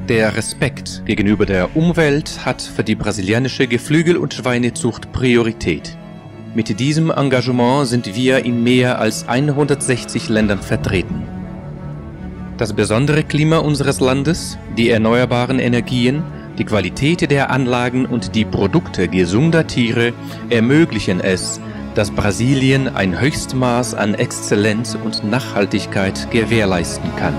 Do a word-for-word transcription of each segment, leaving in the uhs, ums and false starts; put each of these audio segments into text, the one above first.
Der Respekt gegenüber der Umwelt hat für die brasilianische Geflügel- und Schweinezucht Priorität. Mit diesem Engagement sind wir in mehr als hundertsechzig Ländern vertreten. Das besondere Klima unseres Landes, die erneuerbaren Energien, die Qualität der Anlagen und die Produkte gesunder Tiere ermöglichen es, dass Brasilien ein Höchstmaß an Exzellenz und Nachhaltigkeit gewährleisten kann.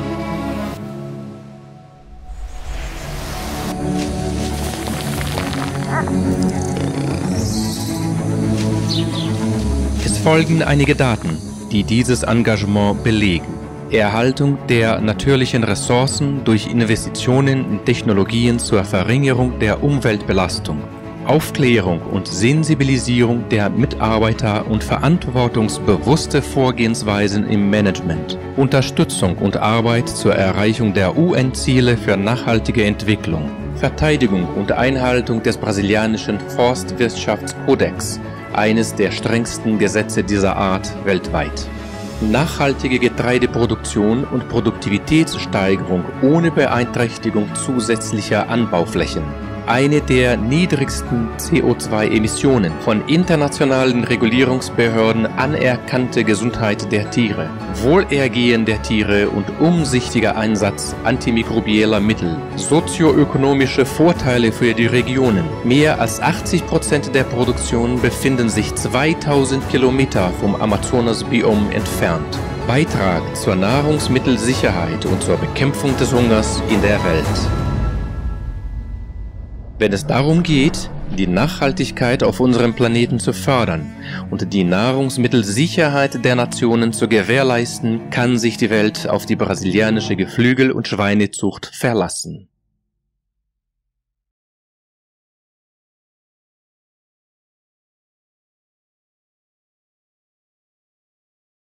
Es folgen einige Daten, die dieses Engagement belegen. Erhaltung der natürlichen Ressourcen durch Investitionen in Technologien zur Verringerung der Umweltbelastung, Aufklärung und Sensibilisierung der Mitarbeiter und verantwortungsbewusste Vorgehensweisen im Management, Unterstützung und Arbeit zur Erreichung der U N-Ziele für nachhaltige Entwicklung, Verteidigung und Einhaltung des brasilianischen Forstwirtschaftskodex, eines der strengsten Gesetze dieser Art weltweit. Nachhaltige Getreideproduktion und Produktivitätssteigerung ohne Beeinträchtigung zusätzlicher Anbauflächen. Eine der niedrigsten C O zwei Emissionen, von internationalen Regulierungsbehörden anerkannte Gesundheit der Tiere, Wohlergehen der Tiere und umsichtiger Einsatz antimikrobieller Mittel, sozioökonomische Vorteile für die Regionen. Mehr als achtzig Prozent der Produktion befinden sich zweitausend Kilometer vom Amazonas-Biom entfernt. Beitrag zur Nahrungsmittelsicherheit und zur Bekämpfung des Hungers in der Welt. Wenn es darum geht, die Nachhaltigkeit auf unserem Planeten zu fördern und die Nahrungsmittelsicherheit der Nationen zu gewährleisten, kann sich die Welt auf die brasilianische Geflügel- und Schweinezucht verlassen.